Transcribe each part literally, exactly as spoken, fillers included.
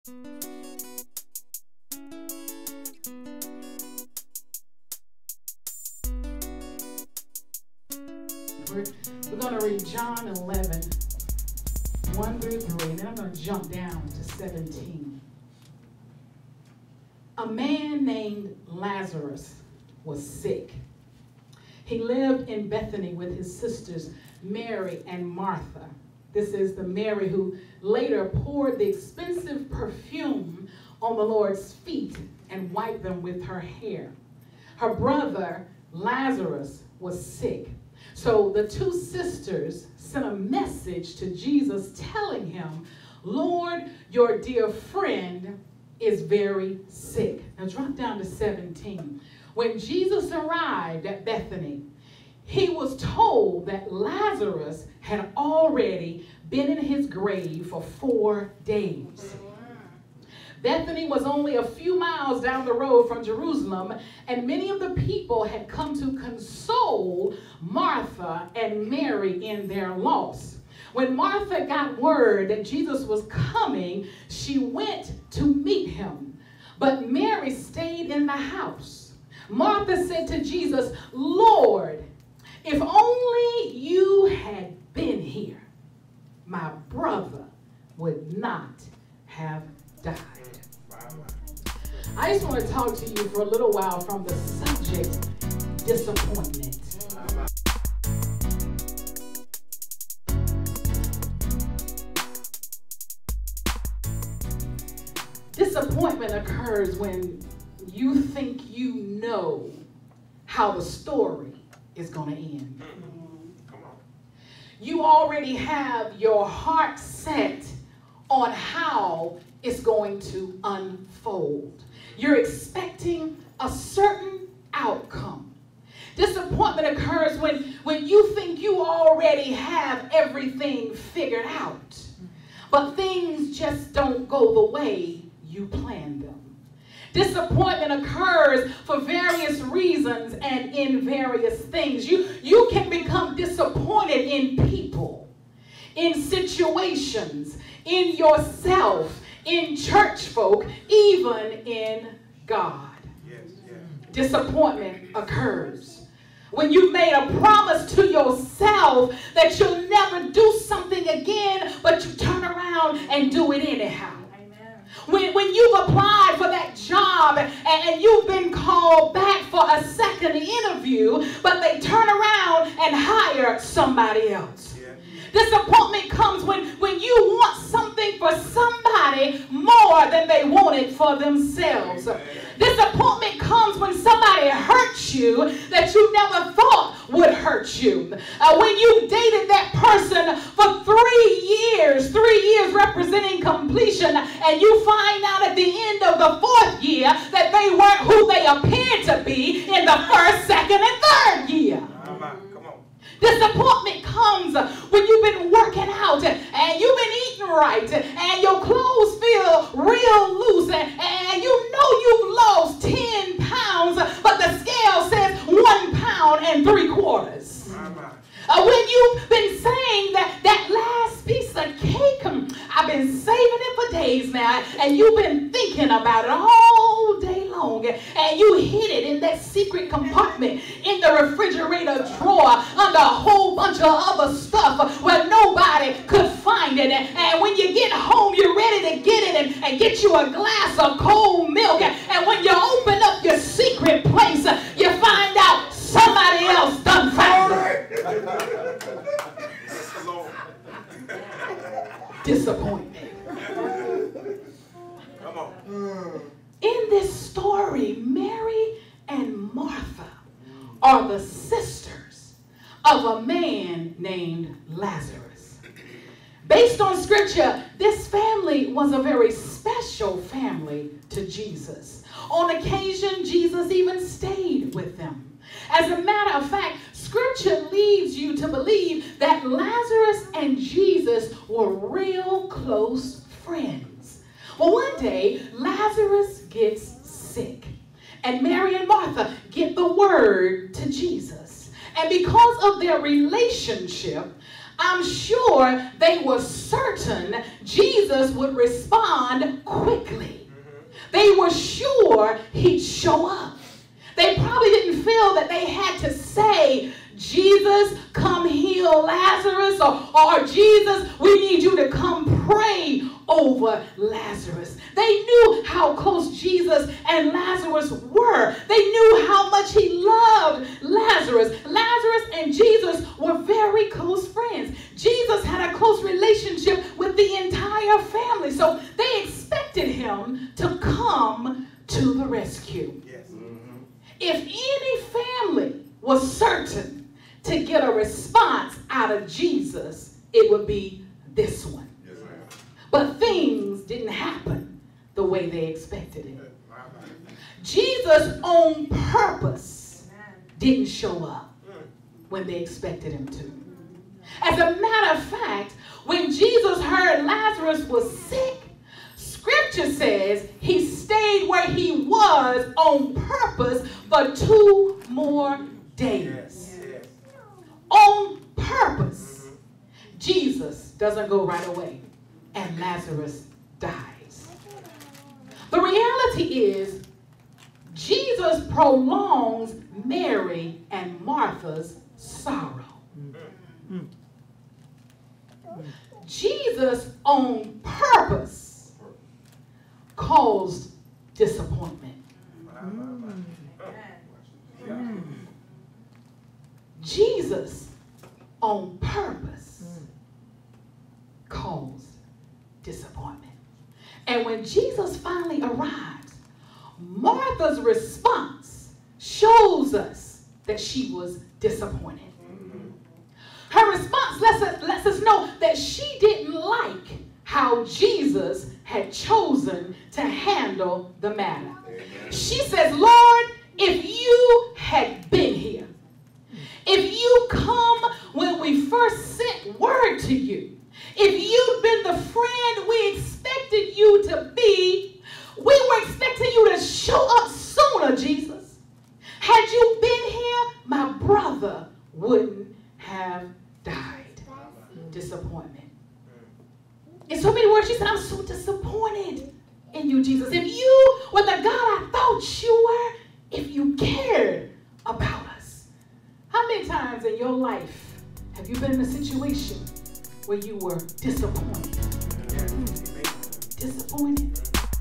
We're, we're going to read John eleven, one through three, and then I'm going to jump down to seventeen. A man named Lazarus was sick. He lived in Bethany with his sisters Mary and Martha. This is the Mary who later poured the expensive perfume on the Lord's feet and wiped them with her hair. Her brother Lazarus was sick. So the two sisters sent a message to Jesus telling him, Lord, your dear friend is very sick. Now drop down to seventeen. When Jesus arrived at Bethany, he was told that Lazarus had already been in his grave for four days. Bethany was only a few miles down the road from Jerusalem, and many of the people had come to console Martha and Mary in their loss. When Martha got word that Jesus was coming, she went to meet him, but Mary stayed in the house. Martha said to Jesus, Lord, if only you had been here, my brother would not have died. I just want to talk to you for a little while from the subject, disappointment. Disappointment occurs when you think you know how the story is going to end. You already have your heart set on how it's going to unfold. You're expecting a certain outcome. Disappointment occurs when, when you think you already have everything figured out, but things just don't go the way you planned them. Disappointment occurs for various reasons and in various things. You, you can become disappointed in people, in situations, in yourself, in church folk, even in God. Yes, yes. Disappointment occurs when you made a promise to yourself that you'll never do something again, but you turn around and do it anyhow. When, when you've applied for that job and, and you've been called back for a second interview, but they turn around and hire somebody else. Yeah. Disappointment comes when, when you want something for somebody more than they want it for themselves. Yeah. Disappointment comes when somebody hurts you that you never thought would hurt you. Uh, when you dated that person for three years, three years representing completion, and you find out at the end of the fourth year that they weren't who they appeared to be in the first, second, and third year. Come on. Disappointment comes when you've been working out and you've been eating right and your clothes feel real loose and, and you know you've lost ten pounds, but the scale says one pound and three quarters. Uh, when you've been saying that that last piece of cake, um, I've been saving it for days now, and you've been thinking about it all day long, and you hid it in that secret compartment in the refrigerator drawer under a whole bunch of other stuff where nobody could find it, and, and when you get home, you're ready to get it and, and get you a glass of cold milk, and, and when you open up your secret place, you find out somebody else done found it. Disappointment. Come on. In this story, Mary and Martha are the sisters of a man named Lazarus. Based on scripture, this family was a very special family to Jesus. On occasion, Jesus even stayed with them. As a matter of fact, scripture leads you to believe that Lazarus and Jesus were real close friends. Well, one day, Lazarus gets sick, and Mary and Martha get the word to Jesus. And because of their relationship, I'm sure they were certain Jesus would respond quickly. sure he'd show up. They probably didn't feel that they had to say, Jesus, come heal Lazarus, or, or Jesus, we need you to come pray over Lazarus. They knew how close Jesus and Lazarus were. They knew how much he loved Lazarus. Lazarus and Jesus were very close friends. Jesus had a close relationship with the entire family, so they expected him to come to the rescue. Yes. Mm-hmm. If any family was certain to get a response out of Jesus, it would be this one. Yes, ma'am. But things didn't happen the way they expected it. Jesus on purpose didn't show up when they expected him to. As a matter of fact, when Jesus heard Lazarus was sick, Scripture says he stayed where he was on purpose for two more days. On purpose. Jesus doesn't go right away, and Lazarus dies. The reality is, Jesus prolongs Mary and Martha's sorrow. Jesus on purpose caused disappointment. Jesus on purpose caused disappointment. And when Jesus finally arrives, Martha's response shows us that she was disappointed. Her response lets us, lets us know that she didn't like how Jesus had chosen to handle the matter. She says, Lord, if you had been here, if you come when we first sent word to you, if you'd been the friend we expected you to be, we were expecting you to show up sooner, Jesus. Had you been here, my brother wouldn't have died. Disappointment. In so many words, she said, I'm so disappointed in you, Jesus. If you were the God I thought you were, if you cared about us. How many times in your life have you been in a situation where you were disappointed? Mm. Disappointed.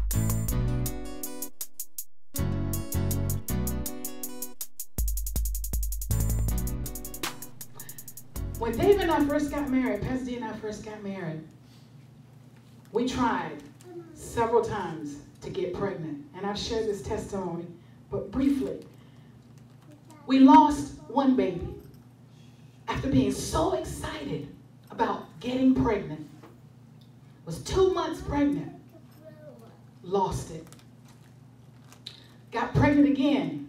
When Dave and I first got married, Pastor D and I first got married, we tried several times to get pregnant. And I've shared this testimony, but briefly. We lost one baby after being so excited about getting pregnant. Was two months pregnant. Lost it. Got pregnant again.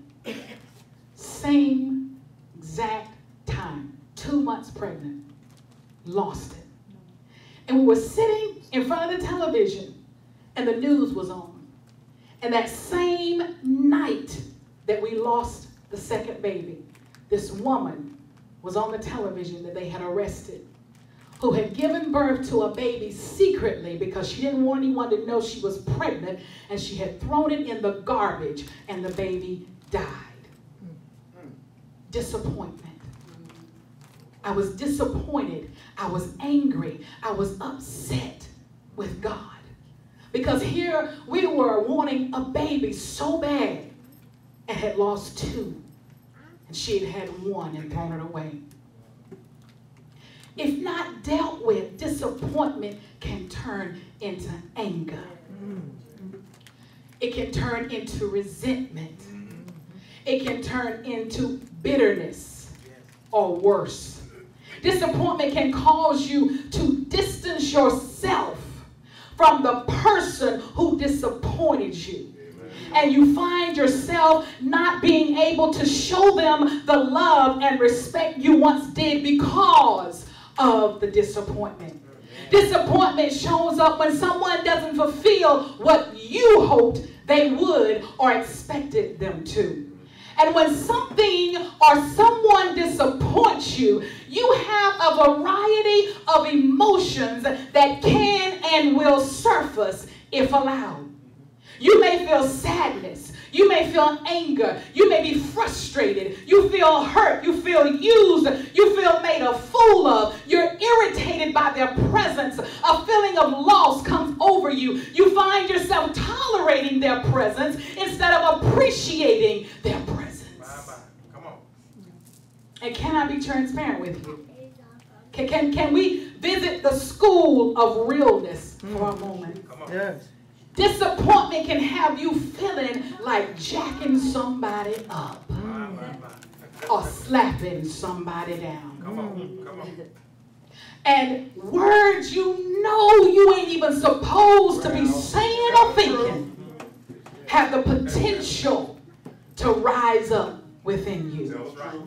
Same exact time. Two months pregnant. Lost it. And we were sitting in front of the television and the news was on. And that same night that we lost the second baby, this woman was on the television that they had arrested, who had given birth to a baby secretly because she didn't want anyone to know she was pregnant, and she had thrown it in the garbage and the baby died. Disappointment. I was disappointed. I was angry. I was upset with God. Because here we were wanting a baby so bad and had lost two. And she had had one and thrown it away. If not dealt with, disappointment can turn into anger. It can turn into resentment. It can turn into bitterness or worse. Disappointment can cause you to distance yourself from the person who disappointed you. And you find yourself not being able to show them the love and respect you once did because of the disappointment. Disappointment shows up when someone doesn't fulfill what you hoped they would or expected them to. And when something or someone disappoints you, you have a variety of emotions that can and will surface if allowed. You may feel sadness. You may feel anger. You may be frustrated. You feel hurt. You feel used. You feel made a fool of. You're irritated by their presence. A feeling of loss comes over you. You find yourself tolerating their presence instead of appreciating their presence. Come on. And can I be transparent with you? Can, can, can we visit the school of realness for a moment? Come on. Yes. Disappointment can have you feeling like jacking somebody up My, my, my. or slapping somebody down. Come on. Come on. And words you know you ain't even supposed to be saying or thinking have the potential to rise up within you. That's right.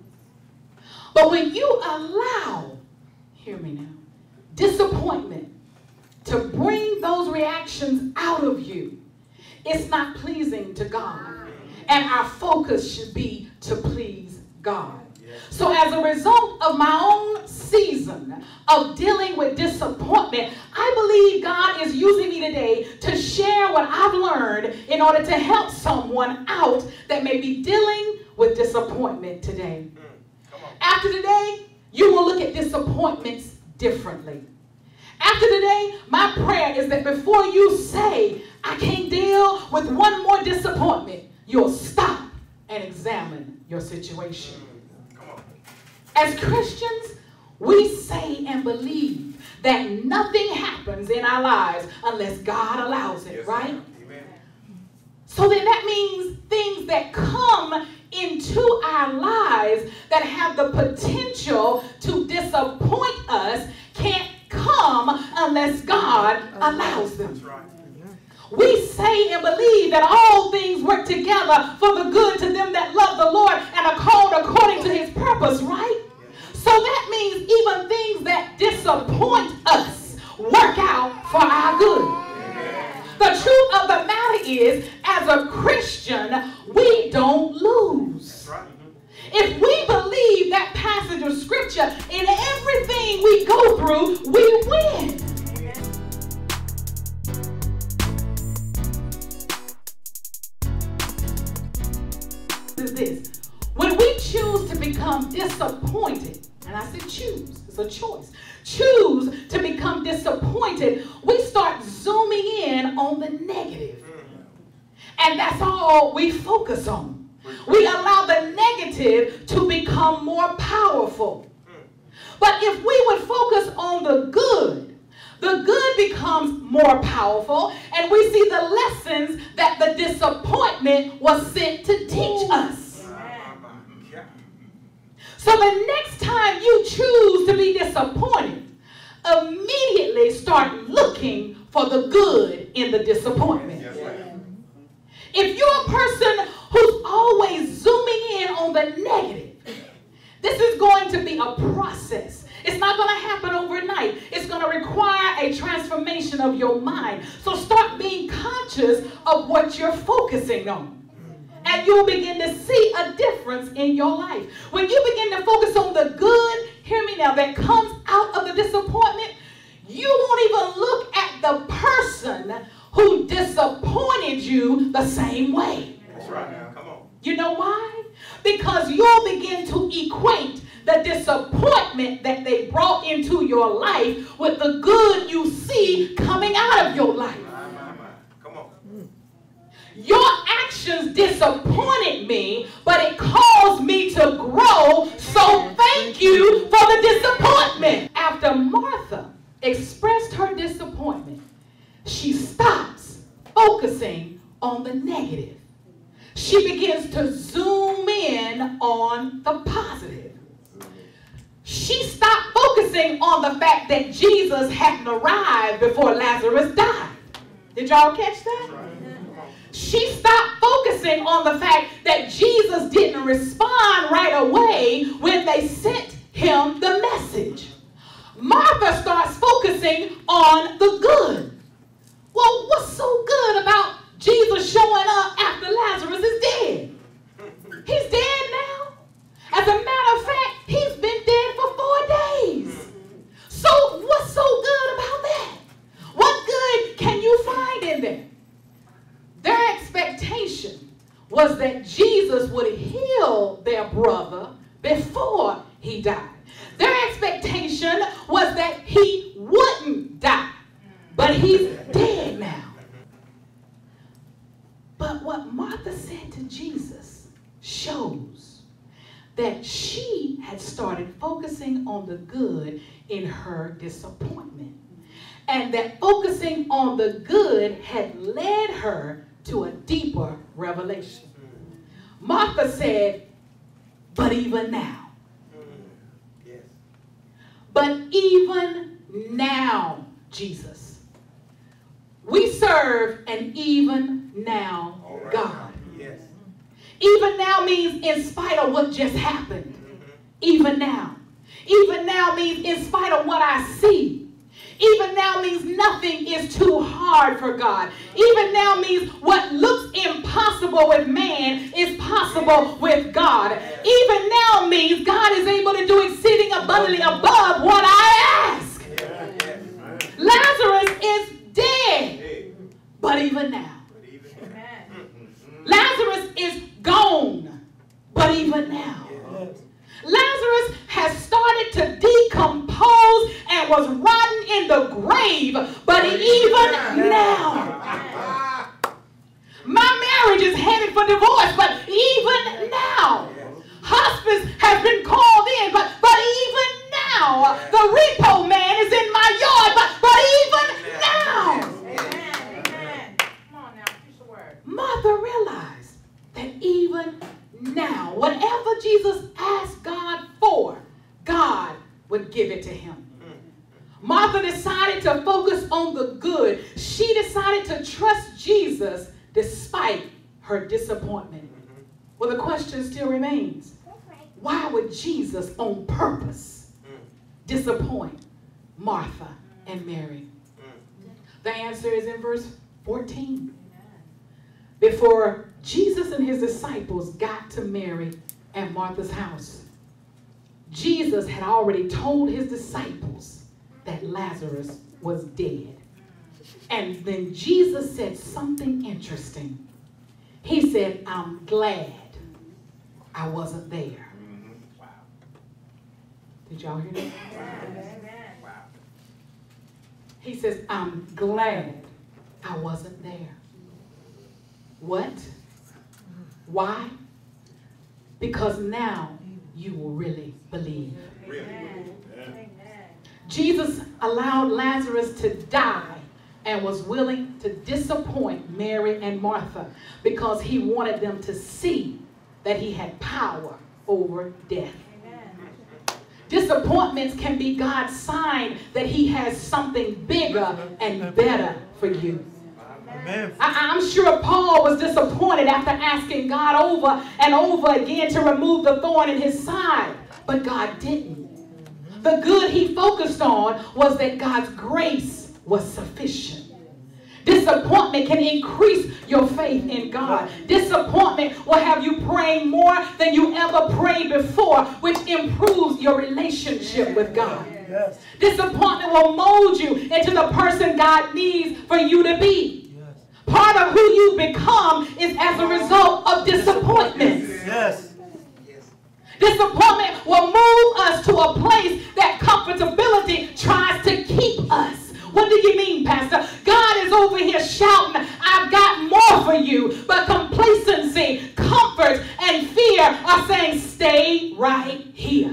But when you allow, hear me now, disappointment to bring those reactions out of you, it's not pleasing to God. And our focus should be to please God. So as a result of my own season of dealing with disappointment, I believe God is using me today to share what I've learned in order to help someone out that may be dealing with disappointment today. After today, you will look at disappointments differently. After today, my prayer is that before you say, I can't deal with one more disappointment, you'll stop and examine your situation. As Christians, we say and believe that nothing happens in our lives unless God allows it, right? Amen. So then that means things that come into our lives that have the potential to disappoint us can't come unless God allows them. That's right. We say and believe that all things work together for the good to them that love the Lord and are called according to his purpose, right? So that means even things that disappoint us work out for our good. The truth of the matter is, as a Christian, we don't lose. If we believe that passage of scripture, in everything we go through, we win. Is this. When we choose to become disappointed, and I said choose, it's a choice, choose to become disappointed, we start zooming in on the negative. And that's all we focus on. We allow the negative to become more powerful. But if we would focus on the good, the good becomes more powerful, and we see the lessons that the disappointment was sent to teach us. So the next time you choose to be disappointed, immediately start looking for the good in the disappointment. Yes, ma'am. If you're a person who's always zooming in on the negative, this is going to be a process. It's not going to happen overnight. It's going to require a transformation of your mind. So start being conscious of what you're focusing on. And you'll begin to see a difference in your life. When you begin to focus on the good, hear me now, that comes out of the disappointment, you won't even look at the person who disappointed you the same way. That's right now. Come on. You know why? Because you'll begin to equate the disappointment that they brought into your life with the good you see coming out of your life. My, my, my. Come on. Your actions disappointed me, but it caused me to grow, so thank you for the disappointment. After Martha expressed her disappointment, she stops focusing on the negative. She begins to zoom in on the positive. She stopped focusing on the fact that Jesus hadn't arrived before Lazarus died. Did y'all catch that? She stopped focusing on the fact that Jesus didn't respond right away when they sent him the message. Martha starts focusing on the good. Well, what's so good about Jesus showing up after Lazarus is dead? He's dead now. As a matter of fact, he's been dead for four days. So what's so good about that? What good can you find in there? Their expectation was that Jesus would heal their brother before he died. Their expectation was that he wouldn't die, but he's dead now. But what Martha said to Jesus shows that she had started focusing on the good in her disappointment. And that focusing on the good had led her to a deeper revelation. Martha said, but even now. Yes. But even now, Jesus. We serve an even now All right. God. Yes. Even now means in spite of what just happened. Mm-hmm. Even now. Even now means in spite of what I see. Even now means nothing is too hard for God. Even now means what looks impossible with man is possible with God. Even now means God is able to do exceeding abundantly above what I ask. Yes. Lazarus is dead, Hey. but even now. But even Mm-hmm. Lazarus is gone, but even now. Yes. Lazarus has started to decompose and was rotten in the grave, but even now. My marriage is headed for divorce, but even now. Hospice has been called in, but, but even now. The repo man is in my yard, but, but even now. Amen. Amen. Come on now, preach the word. Martha realized that even now, whatever Jesus asked God for, God would give it to him. Martha decided to focus on the good. She decided to trust Jesus despite her disappointment. Well, the question still remains, why would Jesus on purpose disappoint Martha and Mary? The answer is in verse fourteen. Before Jesus and his disciples got to Mary and Martha's house, Jesus had already told his disciples that Lazarus was dead. And then Jesus said something interesting. He said, I'm glad I wasn't there. Mm-hmm. Wow. Did y'all hear that? Amen. Wow. He says, I'm glad I wasn't there. What? Why? Because now you will really believe. Really? Amen. Jesus allowed Lazarus to die and was willing to disappoint Mary and Martha because he wanted them to see that he had power over death. Amen. Disappointments can be God's sign that he has something bigger and better for you. Amen. I, I'm sure Paul was disappointed after asking God over and over again to remove the thorn in his side, but God didn't. The good he focused on was that God's grace was sufficient. Disappointment can increase your faith in God. Disappointment will have you praying more than you ever prayed before, which improves your relationship with God. Yes. Disappointment will mold you into the person God needs for you to be. Yes. Part of who you become is as a result of disappointments. Yes. Disappointment will move us to a place that comfortability tries to keep us. What do you mean, Pastor? God is over here shouting, I've got more for you. But complacency, comfort, and fear are saying, stay right here.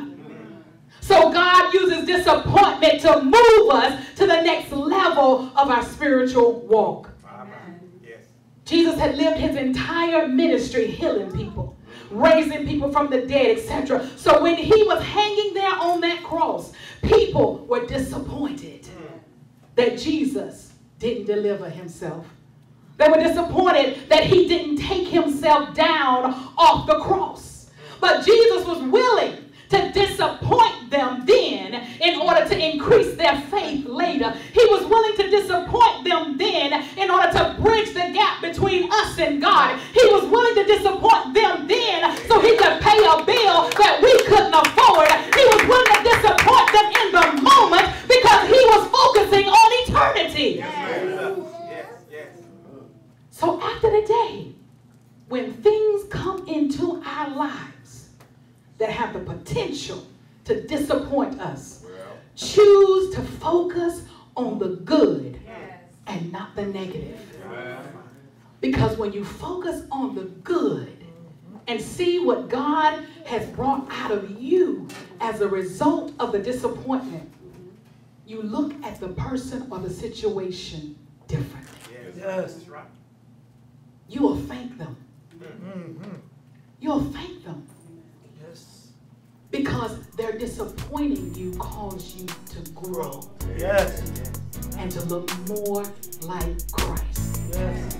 So God uses disappointment to move us to the next level of our spiritual walk. Yes. Jesus had lived his entire ministry healing people, raising people from the dead, et cetera. So when he was hanging there on that cross, people were disappointed that Jesus didn't deliver himself. They were disappointed that he didn't take himself down off the cross. But Jesus was willing to disappoint them then in order to increase their faith later. He was willing to disappoint them then in order to bridge the gap between us and God. He was willing to disappoint them then so he could pay a bill that we couldn't afford. He was willing to disappoint them in the moment because he was focusing on eternity. Yes. Yes. Yes. So So after the day, when things come into our lives that have the potential to disappoint us, choose to focus on the good Yes. and not the negative. Because when you focus on the good and see what God has brought out of you as a result of the disappointment, you look at the person or the situation differently. Yes. That's right. You will thank them. Mm-hmm. You'll thank them Yes. because their disappointing you caused you to grow Yes. and to look more like Christ. Yes.